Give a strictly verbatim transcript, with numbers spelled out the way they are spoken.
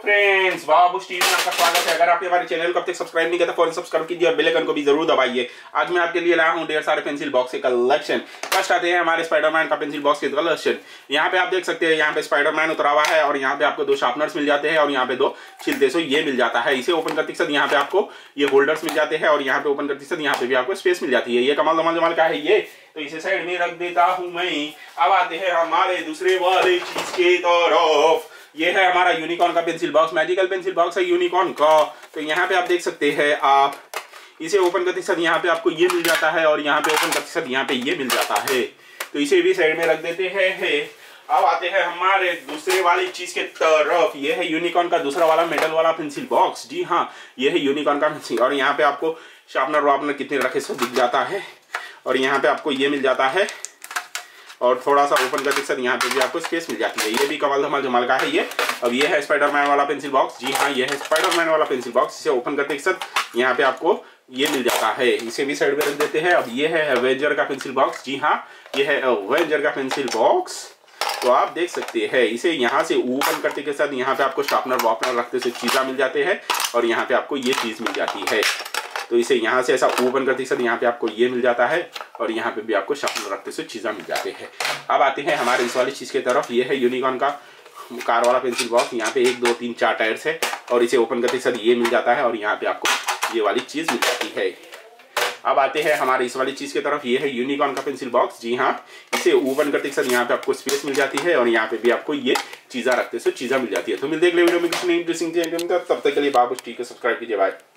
Friends, Babush TV में आपका स्वागत है। अगर आपने हमारे चैनल को अब तक सब्सक्राइब नहीं किया तो फौरन सब्सक्राइब कीजिए और बेल आइकन को भी जरूर दबाइए। आज मैं आपके लिए लाया हूं ढेर सारे पेंसिल बॉक्स के कलेक्शन। फर्स्ट आते हैं हमारे स्पाइडरमैन का पेंसिल बॉक्स के कलेक्शन। यहाँ पे आप देख सकते हैं, यहाँ पे स्पाइडरमैन उतरा हुआ है और यहाँ पे आपको दो शार्पनर्स मिल जाते हैं और यहाँ पे दो छिलते सो ये मिल जाता है। इसे ओपन करते समय यहाँ पे आपको ये होल्डर्स मिल जाते हैं और यहाँ पे ओपन करते समय यहाँ पे भी आपको स्पेस मिल जाती है। ये कमाल धमाल जमाल का है ये, तो इसे साइड में रख देता हूं मैं। अब आते हैं हमारे दूसरे वाले चीज के तरफ। ये है हमारा यूनिकॉर्न का pencil box, magical pencil box है यूनिकॉर्न का। तो यहाँ पे आप देख सकते हैं, आप इसे ओपन करते समय यहाँ पे आपको ये मिल जाता है और यहाँ पे ओपन करते समय यहाँ पे ये मिल जाता है। तो इसे भी साइड में रख देते हैं। अब आते हैं हमारे दूसरे वाली चीज के तरफ। ये है यूनिकॉर्न का दूसरा वाला मेटल वाला पेंसिल बॉक्स। जी हाँ, ये है यूनिकॉर्न का पेंसिल और यहाँ पे आपको शार्पनर वार्पनर कितने रखे सो दिख जाता है और यहाँ पे आपको ये मिल जाता है और थोड़ा सा ओपन करते सर यहाँ पे भी आपको स्पेस मिल जाती है। ये भी कमाल धमाल जमाल का है ये। अब ये है स्पाइडरमैन वाला पेंसिल बॉक्स। जी हाँ, ये है स्पाइडरमैन वाला पेंसिल बॉक्स। इसे ओपन करते सर यहाँ पे आपको ये मिल जाता है। इसे भी साइड में रख देते हैं। अब ये है एवेंजर का पेंसिल बॉक्स। जी हाँ, ये है एवेंजर का पेंसिल बॉक्स। तो आप देख सकते हैं, इसे यहाँ से ओपन करते के साथ यहाँ पे आपको शार्पनर वार्पनर रखते से चीज़ा मिल जाते हैं और यहाँ पे आपको ये चीज़ मिल जाती है। तो इसे यहाँ से ऐसा ओपन करते सर यहाँ पे आपको ये मिल जाता है और यहाँ पे भी आपको शार्पनर रखते से चीज़ा मिल जाते हैं। अब आते हैं हमारे इस वाली चीज़ की तरफ। ये है यूनिकॉर्न का कार वाला पेंसिल बॉक्स। यहाँ पे एक दो तीन चार टायर्स है और इसे ओपन करते सर ये मिल जाता है और यहाँ पे आपको ये वाली चीज़ मिल जाती है। अब आते हैं हमारे इस वाली चीज़ की तरफ। ये है यूनिकॉर्न का पेंसिल बॉक्स। जी हाँ, इसे ओपन करते सर यहाँ पे आपको स्पेस मिल जाती है और यहाँ पे भी आपको ये चीज़ा रखते से चीज़ा मिल जाती है। तो मिलते हैं अगले वीडियो में किसी नई इंटरेस्टिंग चीज़। तब तक के लिए बाबूश टीवी को सब्सक्राइब कीजिए। बाय।